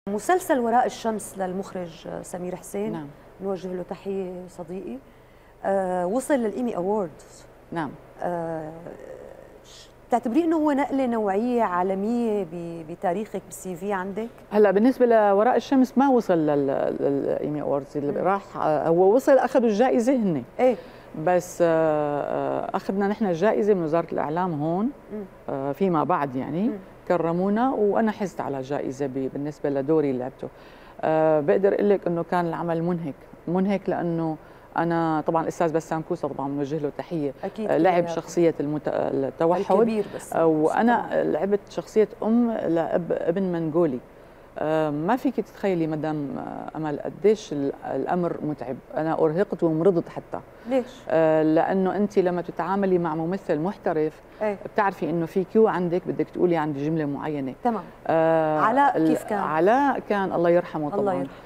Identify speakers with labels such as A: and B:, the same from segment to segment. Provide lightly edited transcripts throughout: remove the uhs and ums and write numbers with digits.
A: مسلسل وراء الشمس للمخرج سمير حسين.
B: نعم.
A: نوجه له تحية صديقي. وصل للإيمي أووردز.
B: نعم.
A: تعتبريه انه هو نقله نوعيه عالميه بتاريخك بالسي في عندك؟
B: هلا بالنسبه لوراء الشمس ما وصل للايمي اووردز اللي راح، هو وصل اخذوا الجائزه هن.
A: ايه
B: بس اخذنا نحن الجائزه من وزاره الاعلام هون فيما بعد يعني كرمونا وانا حزت على جائزه بالنسبه لدوري اللي لعبته. بقدر اقول لك انه كان العمل منهك لانه انا طبعا الاستاذ بسام كوسه طبعا بنوجه له تحيه.
A: أكيد
B: لعب شخصيه التوحد
A: الكبير بس
B: وانا لعبت شخصيه ابن منغولي. ما فيك تتخيلي مدام امل قديش الامر متعب، انا ارهقت ومرضت حتى.
A: ليش؟
B: لانه انت لما تتعاملي مع ممثل محترف بتعرفي انه في كيو عندك بدك تقولي عندي جمله معينه.
A: تمام. علاء كيف كان؟
B: علاء كان الله يرحمه طبعا. الله يرحمه.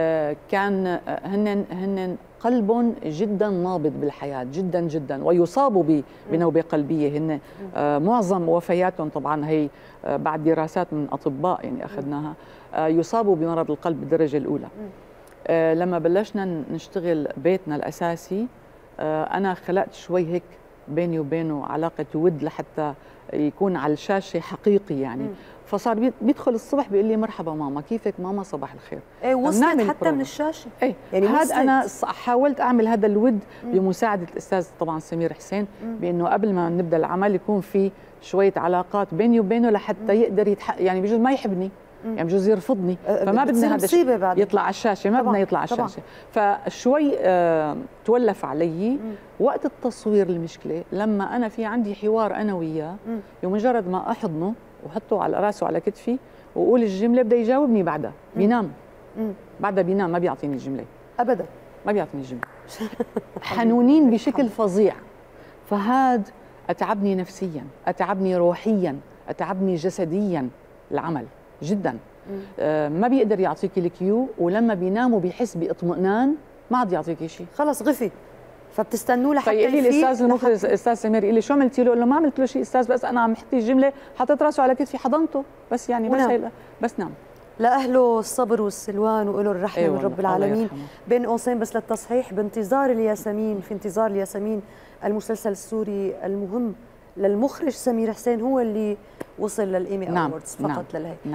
B: كان هن قلب جدا نابض بالحياه جدا جدا، ويصابوا بنوبه قلبيه. هن معظم وفياتهم طبعا هي بعد دراسات من اطباء يعني اخذناها، يصابوا بمرض القلب بالدرجه الاولى. لما بلشنا نشتغل بيتنا الاساسي انا خلقت شوي هيك بيني وبينه علاقه ود لحتى يكون على الشاشه حقيقي يعني. فصار بيدخل الصبح بيقول لي مرحبا ماما، كيفك ماما، صباح الخير.
A: ايه وصلت حتى من الشاشه.
B: ايه يعني هذا انا حاولت اعمل هذا الود بمساعده الاستاذ طبعا سمير حسين، بانه قبل ما نبدا العمل يكون في شويه علاقات بيني وبينه لحتى يقدر يعني بجوز ما يحبني، يعني بجوز يرفضني، فما بدنا هذا يطلع على الشاشه، ما بدنا يطلع على الشاشه. فشوي تولف علي وقت التصوير. المشكله لما انا في عندي حوار انا وياه، بمجرد ما احضنه وحطه على راسه على كتفي واقول الجمله بده يجاوبني بعدها بينام. بعدها بينام، ما بيعطيني الجمله
A: ابدا،
B: ما بيعطيني الجمله. حنونين بشكل فظيع. فهاد اتعبني نفسيا، اتعبني روحيا، اتعبني جسديا العمل جدا. ما بيقدر يعطيكي الكيو، ولما بينام وبيحس باطمئنان ما عاد يعطيكي شيء،
A: خلص غفي. فبتستنوا لحتى
B: يفيق. فيقول لي الاستاذ المخرج الاستاذ سمير يقول لي شو عملتي له؟ قال له ما عملت له شيء استاذ، بس انا عم احكي الجمله، حطيت راسه على كتفي حضنته بس يعني بس نام.
A: لأهله الصبر والسلوان وله الرحمة من رب العالمين. بين قوسين بس للتصحيح، بانتظار الياسمين، في انتظار الياسمين المسلسل السوري المهم للمخرج سمير حسين، هو اللي وصل للإيمي أووردز فقط للهي.